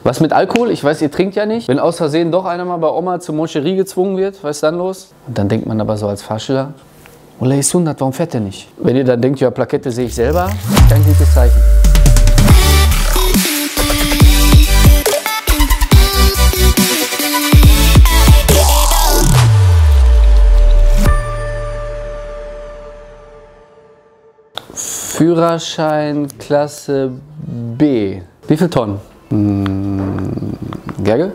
Was mit Alkohol? Ich weiß, ihr trinkt ja nicht. Wenn aus Versehen doch einer mal bei Oma zur Moncherie gezwungen wird, was ist dann los? Und dann denkt man aber so als Fahrschüler, Ola ist 100, warum fährt der nicht? Wenn ihr dann denkt, ja, Plakette sehe ich selber, kein gutes Zeichen. Führerschein Klasse B. Wie viel Tonnen? Gerge?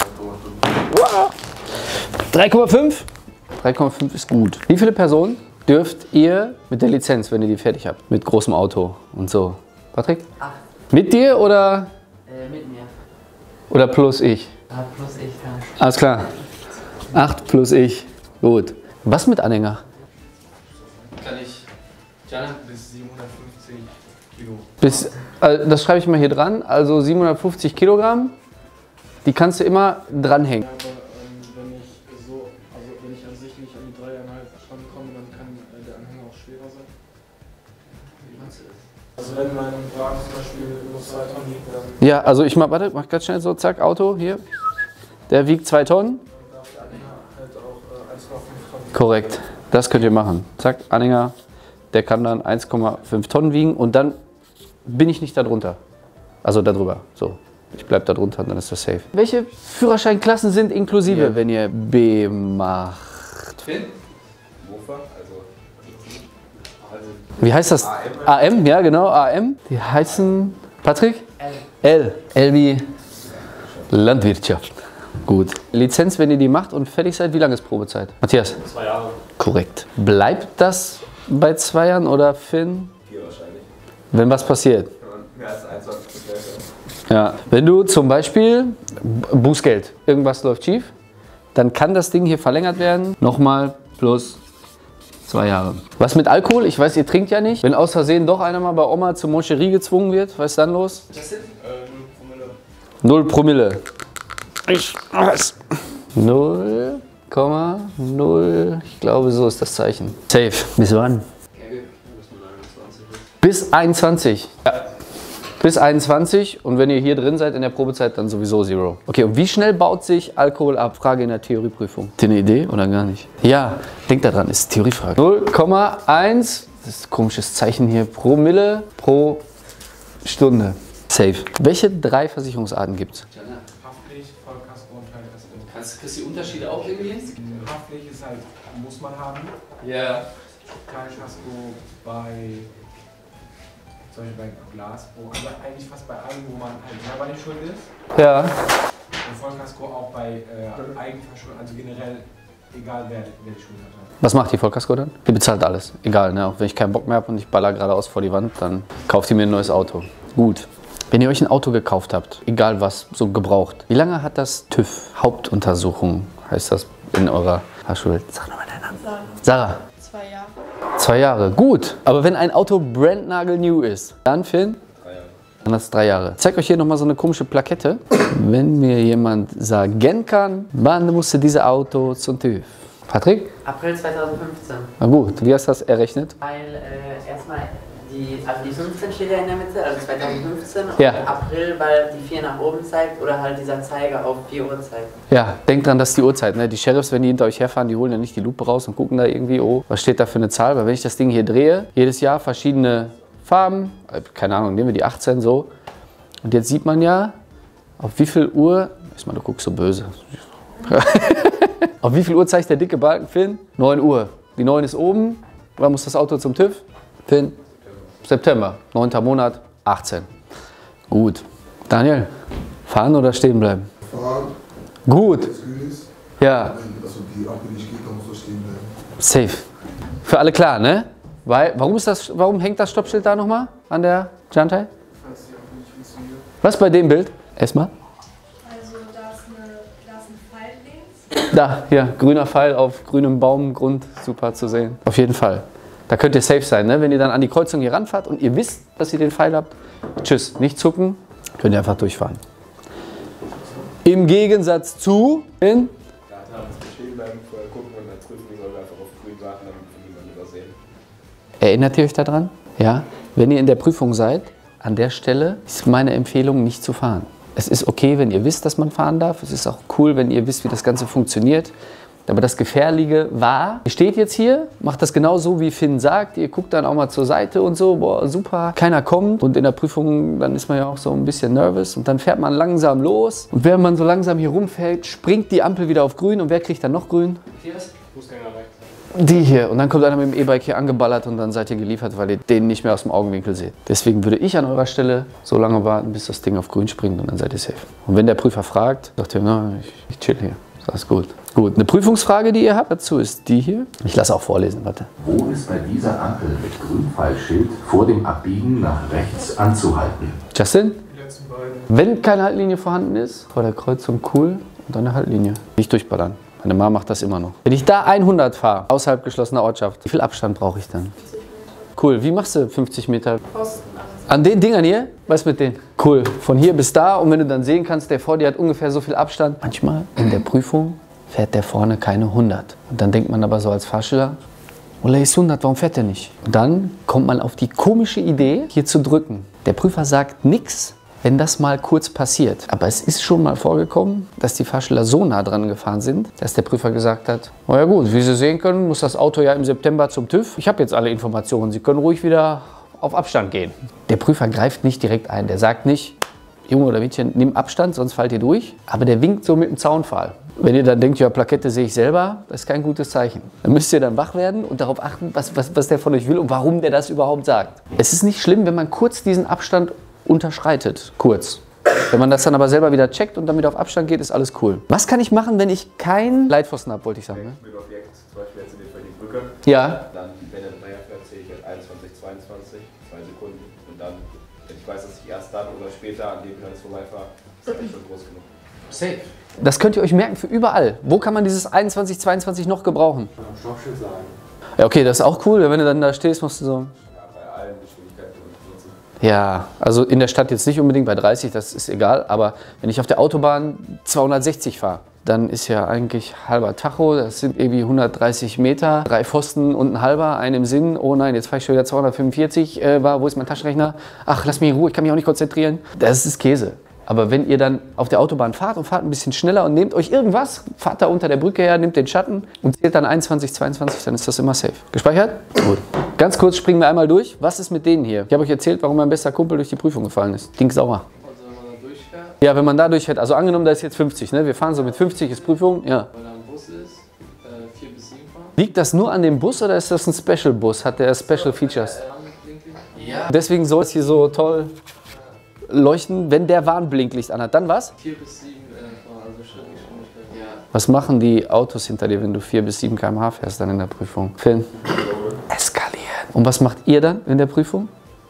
3,5? 3,5 ist gut. Wie viele Personen dürft ihr mit der Lizenz, wenn ihr die fertig habt? Mit großem Auto und so. Patrick? 8. Mit dir oder? Mit mir. Oder plus ich? Plus ich, ja. Alles klar. 8 plus ich. Gut. Was mit Anhänger? Kann ich bis 750 Kilo. Das schreibe ich mal hier dran. Also 750 Kilogramm. Die kannst du immer dranhängen. Aber wenn ich an sich nicht an die 3,5 Tonnen komme, dann kann der Anhänger auch schwerer sein. Wie meinst du das? Also wenn mein Wagen zum Beispiel nur 2 Tonnen wiegt, dann... Ja, also ich mach ganz schnell so, zack, Auto, hier. Der wiegt 2 Tonnen. Dann darf der Anhänger halt auch 1,5 Tonnen. Korrekt, das könnt ihr machen. Zack, Anhänger, der kann dann 1,5 Tonnen wiegen und dann bin ich nicht darunter. Also darüber, so. Ich bleib da drunter und dann ist das safe. Welche Führerscheinklassen sind inklusive, wenn ihr B macht? Mofa, also Wie heißt das? AM, ja genau, AM. Die heißen, Patrick? L. L wie Landwirtschaft. Gut. Lizenz, wenn ihr die macht und fertig seid, wie lange ist Probezeit? Matthias? 2 Jahre. Korrekt. Bleibt das bei 2 Jahren oder Finn? 4 wahrscheinlich. Wenn was passiert? Wenn man mehr als 21%. Ja. Wenn du zum Beispiel Bußgeld, irgendwas läuft schief, dann kann das Ding hier verlängert werden. Nochmal plus 2 Jahre. Was mit Alkohol? Ich weiß, ihr trinkt ja nicht. Wenn aus Versehen doch einer mal bei Oma zur Moncherie gezwungen wird, was ist dann los? Das sind 0 Promille. Ich weiß. 0,0. Ich glaube, so ist das Zeichen. Safe. Bis wann? Bis 21. Ja. Bis 21 und wenn ihr hier drin seid in der Probezeit, dann sowieso 0. Okay, und wie schnell baut sich Alkohol ab? Frage in der Theorieprüfung. Habt ihr eine Idee oder gar nicht? Ja, denkt daran, ist Theoriefrage. 0,1, das ist ein komisches Zeichen hier, Promille pro Stunde. Safe. Welche 3 Versicherungsarten gibt es? Haftpflicht, Vollkasko und Teilkasko. Kannst du die Unterschiede auch irgendwie lesen? Haftpflicht ist halt, muss man haben. Ja. Teilkasko bei... Zum Beispiel bei Glasbruch, also eigentlich fast bei allem, wo man halt selber nicht schuld ist. Ja. Und Vollkasko auch bei Eigenverschuldung, also generell, egal wer die Schuld hat. Was macht die Vollkasko dann? Die bezahlt alles. Egal, ne? Auch wenn ich keinen Bock mehr habe und ich baller geradeaus vor die Wand, dann kauft ihr mir ein neues Auto. Gut. Wenn ihr euch ein Auto gekauft habt, egal was, so gebraucht, wie lange hat das TÜV? Hauptuntersuchung heißt das in eurer Fahrschule. Sag nochmal deinen Namen. Sarah. 2 Jahre. 2 Jahre, gut. Aber wenn ein Auto brandnagelnew ist, dann Finn? 3 Jahre. Dann das 3 Jahre. Ich zeige euch hier nochmal so eine komische Plakette. Wenn mir jemand sagen kann, wann musste dieses Auto zum TÜV? Patrick? April 2015. Na gut, wie hast du das errechnet? Weil erstmal die 15 steht ja in der Mitte, also 2015. Ja. Und April, weil die 4 nach oben zeigt oder halt dieser Zeiger auf 4 Uhr zeigt. Ja, denkt dran, das ist die Uhrzeit. Ne? Die Sheriffs, wenn die hinter euch herfahren, die holen ja nicht die Lupe raus und gucken da irgendwie, oh, was steht da für eine Zahl? Weil wenn ich das Ding hier drehe, jedes Jahr verschiedene Farben, keine Ahnung, nehmen wir die 18 so. Und jetzt sieht man ja, auf wie viel Uhr, ich meine, du guckst so böse. Auf wie viel Uhr zeigt der dicke Balken, Finn? 9 Uhr. Die 9 ist oben. Wann muss das Auto zum TÜV? Finn? September. 9. Monat, 18. Gut. Daniel, fahren oder stehen bleiben? Fahren. Gut. Wenn es grün ist, Ja, wenn also die Ampel nicht geht, dann muss er stehen bleiben. safe. Für alle klar, ne? Weil, warum hängt das Stoppschild da nochmal an der Jantai? Falls die Ampel nicht funktioniert. Was bei dem Bild? Erstmal. Also da ist ein Pfeil links. Da, hier, grüner Pfeil auf grünem Baumgrund, super zu sehen. Auf jeden Fall. Da könnt ihr safe sein, ne? Wenn ihr dann an die Kreuzung hier ranfahrt und ihr wisst, dass ihr den Pfeil habt. Tschüss, nicht zucken, könnt ihr einfach durchfahren. Im Gegensatz zu in Da haben wir stehen bleiben, vorher gucken und dann prüfen, die sollen einfach auf grün warten, damit wir niemanden übersehen. Erinnert ihr euch daran? Ja? Wenn ihr in der Prüfung seid, an der Stelle ist meine Empfehlung, nicht zu fahren. Es ist okay, wenn ihr wisst, dass man fahren darf. Es ist auch cool, wenn ihr wisst, wie das Ganze funktioniert. Aber das Gefährliche war, ihr steht jetzt hier, macht das genau so, wie Finn sagt. Ihr guckt dann auch mal zur Seite und so, boah, super, keiner kommt. Und in der Prüfung, dann ist man ja auch so ein bisschen nervös. Und dann fährt man langsam los. Und während man so langsam hier rumfällt, springt die Ampel wieder auf grün. Und wer kriegt dann noch grün? Fußgänger rechts. Die hier. Und dann kommt einer mit dem E-Bike hier angeballert und dann seid ihr geliefert, weil ihr den nicht mehr aus dem Augenwinkel seht. Deswegen würde ich an eurer Stelle so lange warten, bis das Ding auf grün springt und dann seid ihr safe. Und wenn der Prüfer fragt, sagt ihr, na, ich chill hier. Das ist gut. Gut, eine Prüfungsfrage, die ihr habt dazu, ist die hier. Ich lasse auch vorlesen, warte. Wo ist bei dieser Ampel mit Grünpfeilschild vor dem Abbiegen nach rechts anzuhalten? Justin? Die letzten beiden. Wenn keine Haltlinie vorhanden ist, vor der Kreuzung cool und dann eine Haltlinie. Nicht durchballern. Meine Mama macht das immer noch. Wenn ich da 100 fahre, außerhalb geschlossener Ortschaft, wie viel Abstand brauche ich dann? 50 Meter. Cool, wie machst du 50 Meter? Posten, An den Dingern hier? Was mit denen? Cool, von hier bis da und wenn du dann sehen kannst, der vor dir hat ungefähr so viel Abstand. Manchmal in der Prüfung fährt der vorne keine 100. Und dann denkt man aber so als Fahrschüler, Ola ist 100, warum fährt der nicht? Und dann kommt man auf die komische Idee, hier zu drücken. Der Prüfer sagt nichts, wenn das mal kurz passiert. Aber es ist schon mal vorgekommen, dass die Fahrschüler so nah dran gefahren sind, dass der Prüfer gesagt hat, na ja gut, wie Sie sehen können, muss das Auto ja im September zum TÜV. Ich habe jetzt alle Informationen, Sie können ruhig wieder auf Abstand gehen. Der Prüfer greift nicht direkt ein, der sagt nicht, Junge oder Mädchen, nimm Abstand, sonst fallt ihr durch. Aber der winkt so mit dem Zaunpfahl. Wenn ihr dann denkt, ja, Plakette sehe ich selber, das ist kein gutes Zeichen. Dann müsst ihr dann wach werden und darauf achten, was der von euch will und warum der das überhaupt sagt. Es ist nicht schlimm, wenn man kurz diesen Abstand unterschreitet. Kurz. Wenn man das dann aber selber wieder checkt und dann wieder auf Abstand geht, ist alles cool. Was kann ich machen, wenn ich keinen Leitpfosten habe, wollte ich sagen. Ne? Mit Objekt, zum Beispiel jetzt in dem Fall die Brücke. Ja. Dann, wenn er Dreier fährt, zähle ich halt 21, 22, 2 Sekunden. Und dann, wenn ich weiß, dass ich erst dann oder später an dem Platz vorbeifahre, ist das eigentlich schon groß genug. Safe. Das könnt ihr euch merken für überall. Wo kann man dieses 21, 22 noch gebrauchen? Am Stoppschild sagen. Ja, okay, das ist auch cool. Wenn du dann da stehst, musst du so... Ja, bei allen Geschwindigkeiten benutzen. Ja, also in der Stadt jetzt nicht unbedingt bei 30, das ist egal. Aber wenn ich auf der Autobahn 260 fahre, dann ist ja eigentlich halber Tacho. Das sind irgendwie 130 Meter, 3 Pfosten und ein halber, einen im Sinn. Oh nein, jetzt fahre ich schon wieder 245. Wo ist mein Taschenrechner? Ach, lass mich in Ruhe, ich kann mich auch nicht konzentrieren. Das ist Käse. Aber wenn ihr dann auf der Autobahn fahrt und fahrt ein bisschen schneller und nehmt euch irgendwas, fahrt da unter der Brücke her, nehmt den Schatten und zählt dann 21, 22, dann ist das immer safe. Gespeichert? Gut. Ganz kurz springen wir einmal durch. Was ist mit denen hier? Ich habe euch erzählt, warum mein bester Kumpel durch die Prüfung gefallen ist. Stinksauer. Also wenn man da durchfährt, Ja, wenn man da durchfährt. Also angenommen, da ist jetzt 50, ne? Wir fahren so mit 50, ist Prüfung, ja. weil da ein Bus ist, 4 bis 7 fahren. Liegt das nur an dem Bus oder ist das ein Special-Bus? Hat der Special Features? Ja. Deswegen soll es hier so toll leuchten, wenn der Warnblinklicht anhat. Dann was? 4 bis 7 fahren, also Schrittgeschwindigkeit. Ja. Was machen die Autos hinter dir, wenn du 4 bis 7 km/h fährst dann in der Prüfung? Finn? Eskalieren. Und was macht ihr dann in der Prüfung?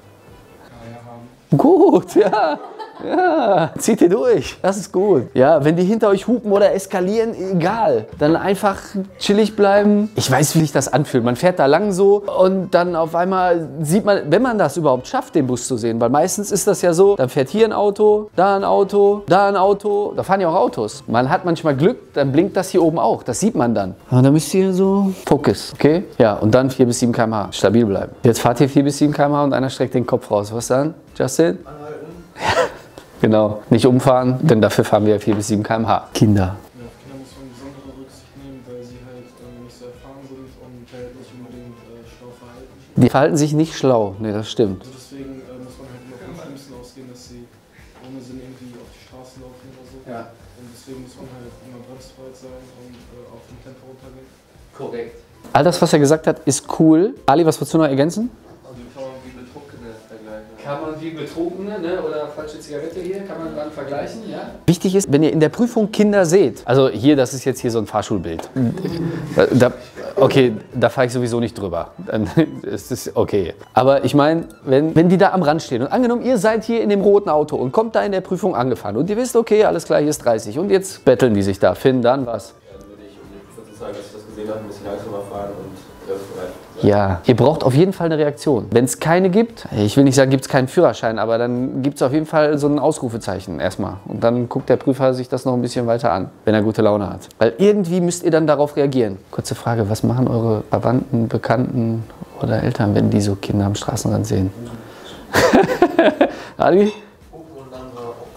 Gut, ja. Ja, zieht ihr durch. Das ist gut. Ja, wenn die hinter euch hupen oder eskalieren, egal. Dann einfach chillig bleiben. Ich weiß, wie sich das anfühlt. Man fährt da lang so und dann auf einmal sieht man, wenn man das überhaupt schafft, den Bus zu sehen, weil meistens ist das ja so, dann fährt hier ein Auto, da ein Auto, da ein Auto. Da fahren ja auch Autos. Man hat manchmal Glück, dann blinkt das hier oben auch. Das sieht man dann. Aber da müsst ihr so Fokus, okay? Ja, und dann 4 bis 7 km/h. Stabil bleiben. Jetzt fahrt ihr 4 bis 7 km/h und einer streckt den Kopf raus. Was dann, Justin? Genau, nicht umfahren, denn dafür fahren wir 4 bis 7 km/h. Kinder. Ja, auf Kinder muss man besondere Rücksicht nehmen, weil sie halt nicht so erfahren sind und halt nicht unbedingt schlau verhalten. Die verhalten sich nicht schlau, ne, das stimmt. Also deswegen muss man halt immer vom Schlimmsten ausgehen, dass sie ohne Sinn irgendwie auf die Straße laufen oder so. Ja. Und deswegen muss man halt immer bremsbereit sein und auf dem Tempo runtergehen. Korrekt. All das, was er gesagt hat, ist cool. Ali, was würdest du noch ergänzen? Also kann man wie Betrunkene vergleichen. Kann man wie Betrunkene, ne, oder falsche Zigarette hier, kann man dann vergleichen, ja? Wichtig ist, wenn ihr in der Prüfung Kinder seht, also hier, das ist jetzt hier so ein Fahrschulbild. Okay, da fahre ich sowieso nicht drüber. Dann ist es okay. Aber ich meine, wenn die da am Rand stehen und angenommen, ihr seid hier in dem roten Auto und kommt da in der Prüfung angefahren und ihr wisst, okay, alles klar, hier ist 30 und jetzt betteln die sich da. Finn, dann was? Dann würde ich, um den Prüfer zu sagen, dass ich das gesehen habe, ein bisschen langsamer fahren und bereit. Ja, ihr braucht auf jeden Fall eine Reaktion. Wenn es keine gibt, ich will nicht sagen, gibt es keinen Führerschein, aber dann gibt es auf jeden Fall so ein Ausrufezeichen erstmal. Und dann guckt der Prüfer sich das noch ein bisschen weiter an, wenn er gute Laune hat. Weil irgendwie müsst ihr dann darauf reagieren. Kurze Frage, was machen eure Verwandten, Bekannten oder Eltern, wenn die so Kinder am Straßenrand sehen? Ali?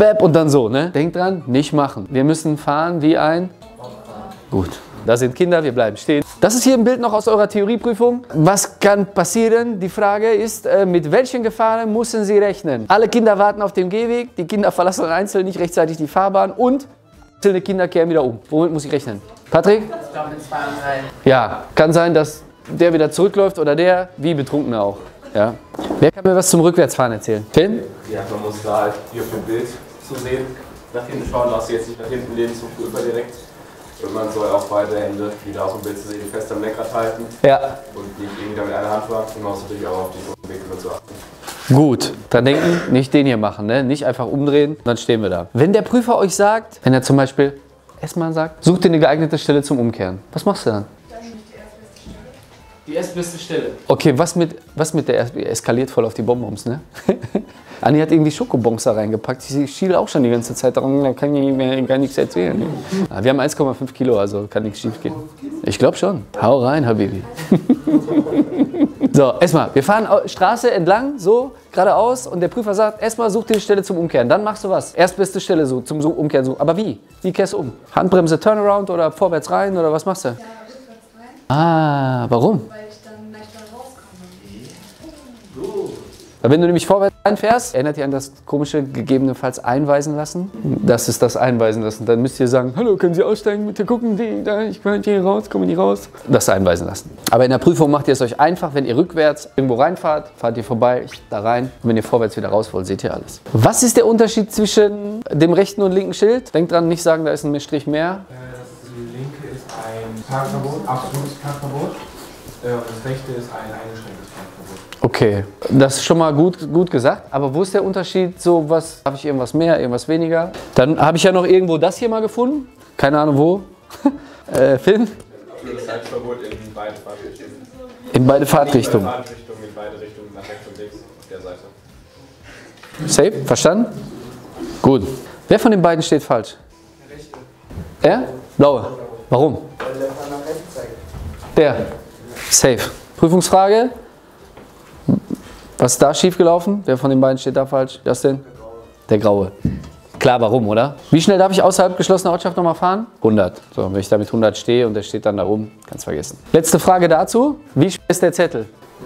Bäb und dann so, ne? Denkt dran, nicht machen. Wir müssen fahren wie ein... Gut. Da sind Kinder, wir bleiben stehen. Das ist hier ein Bild noch aus eurer Theorieprüfung. Was kann passieren? Die Frage ist, mit welchen Gefahren müssen Sie rechnen? Alle Kinder warten auf dem Gehweg, die Kinder verlassen einzeln nicht rechtzeitig die Fahrbahn und einzelne Kinder kehren wieder um. Womit muss ich rechnen? Patrick? Ich glaube mit 2 und 3. Ja, kann sein, dass der wieder zurückläuft oder der, wie Betrunkener auch. Ja. Wer kann mir was zum Rückwärtsfahren erzählen? Finn? Ja, man muss da halt hier auf dem Bild zu sehen, nach hinten schauen, darfst du jetzt nicht nach hinten lehnen zum Prüfer direkt. Und man soll auch beide Hände, wieder auf dem Bild zu sehen, fest am Lenkrad halten. Ja. Und nicht irgendwie mit einer Hand fahren. Und man muss natürlich auch auf die Winkel zu achten. Gut, dann denken, nicht den hier machen, ne? Nicht einfach umdrehen, dann stehen wir da. Wenn der Prüfer euch sagt, wenn er zum Beispiel erstmal sagt, such dir eine geeignete Stelle zum Umkehren. Was machst du dann? Die erstbeste Stelle. Okay, was mit der eskaliert voll auf die Bonbons, ne? Anni hat irgendwie Schokobons da reingepackt. Ich schiele auch schon die ganze Zeit darum, da kann ich mir gar nichts erzählen. Ne? Wir haben 1,5 Kilo, also kann nichts schief gehen. Ich glaube schon. Hau rein, Habibi. So, erstmal, wir fahren Straße entlang, so, geradeaus und der Prüfer sagt, erstmal such dir eine Stelle zum Umkehren. Dann machst du was. Erstbeste Stelle so, zum Umkehren. So. Aber wie? Wie kehrst du um? Handbremse, Turnaround oder vorwärts rein oder was machst du? Ja, rückwärts rein, Ah, warum? weil ich dann leichter rauskomme. Weil wenn du nämlich vorwärts reinfährst, erinnert ihr an das komische gegebenenfalls einweisen lassen? Das ist das Einweisen lassen. Dann müsst ihr sagen, hallo, können Sie aussteigen, bitte gucken, ich komme hier raus, komme nicht raus. Das Einweisen lassen. Aber in der Prüfung macht ihr es euch einfach, wenn ihr rückwärts irgendwo reinfahrt, fahrt ihr vorbei, da rein. Und wenn ihr vorwärts wieder raus wollt, seht ihr alles. Was ist der Unterschied zwischen dem rechten und linken Schild? Denkt dran, nicht sagen, da ist ein Strich mehr. Das linke ist ein Parkverbot, absolutes Parkverbot. Und das rechte ist ein eingeschränktes Parkverbot. Okay, das ist schon mal gut gesagt. Aber wo ist der Unterschied? So, was habe ich irgendwas mehr, irgendwas weniger? Dann habe ich ja noch irgendwo das hier mal gefunden. Keine Ahnung wo. Finn? Linksseitenverbot in beide Fahrtrichtungen. In beide Fahrtrichtungen. In beide Richtungen, nach rechts und links auf der Seite. Safe? Verstanden? Gut. Wer von den beiden steht falsch? Er? Blaue. Warum? Weil der Fahrer nach rechts zeigt. Der. Safe. Prüfungsfrage. Was ist da schiefgelaufen? Wer von den beiden steht da falsch? Justin? Der Graue. Klar, warum, oder? Wie schnell darf ich außerhalb geschlossener Ortschaft nochmal fahren? 100. So, wenn ich da mit 100 stehe und der steht dann da rum, kannst vergessen. Letzte Frage dazu. Wie schwer ist der Zettel?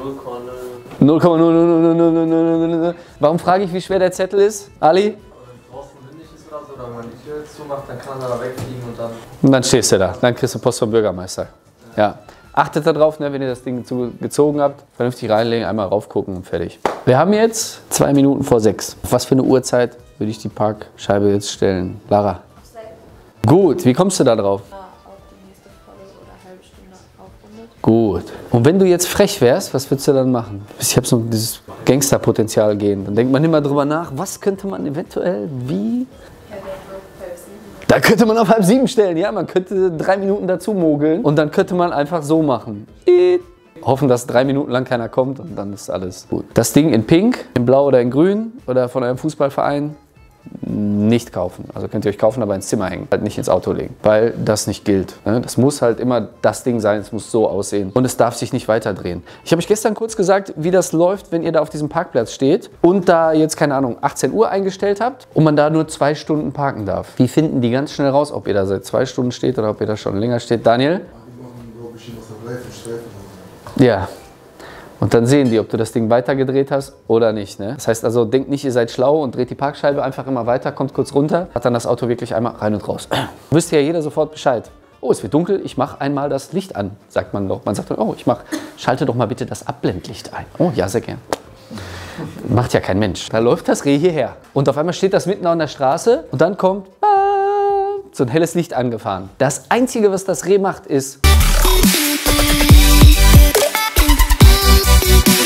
0,0000000. Warum frage ich, wie schwer der Zettel ist? Ali? Draußen windig ist oder so, oder wenn man die Tür zumacht, dann kann er da wegfliegen und dann... Und dann stehst du da. Dann kriegst du Post vom Bürgermeister. Ja. Achtet darauf, ne, wenn ihr das Ding gezogen habt, vernünftig reinlegen, einmal raufgucken und fertig. Wir haben jetzt 2 Minuten vor 6. Auf was für eine Uhrzeit würde ich die Parkscheibe jetzt stellen? Lara? Gut, wie kommst du da drauf? Auf die nächste volle oder halbe Stunde aufrundet. Gut. Und wenn du jetzt frech wärst, was würdest du dann machen? Ich habe so dieses Gangsterpotenzial gehen. Dann denkt man immer drüber nach, was könnte man eventuell, wie? Ja, der wird 6:30. Da könnte man auf 6:30 stellen, ja, man könnte 3 Minuten dazu mogeln und dann könnte man einfach so machen. Hoffen, dass 3 Minuten lang keiner kommt und dann ist alles gut. Das Ding in Pink, in Blau oder in Grün oder von eurem Fußballverein nicht kaufen. Also könnt ihr euch kaufen, aber ins Zimmer hängen, halt nicht ins Auto legen, weil das nicht gilt. Ne? Das muss halt immer das Ding sein, es muss so aussehen und es darf sich nicht weiter drehen. Ich habe euch gestern kurz gesagt, wie das läuft, wenn ihr da auf diesem Parkplatz steht und da jetzt, keine Ahnung, 18 Uhr eingestellt habt und man da nur 2 Stunden parken darf. Die finden die ganz schnell raus, ob ihr da seit 2 Stunden steht oder ob ihr da schon länger steht. Daniel? Die machen, glaube ich, noch Streifen. Ja. Und dann sehen die, ob du das Ding weitergedreht hast oder nicht. Ne? Das heißt also, denkt nicht, ihr seid schlau und dreht die Parkscheibe einfach immer weiter, kommt kurz runter, hat dann das Auto wirklich einmal rein und raus. Wüsste ja jeder sofort Bescheid. Oh, es wird dunkel, ich mache einmal das Licht an, sagt man doch. Man sagt dann, oh, schalte doch mal bitte das Abblendlicht ein. Oh, ja, sehr gern. Macht ja kein Mensch. Da läuft das Reh hierher. Und auf einmal steht das mitten an der Straße und dann kommt so ein helles Licht angefahren. Das Einzige, was das Reh macht, ist...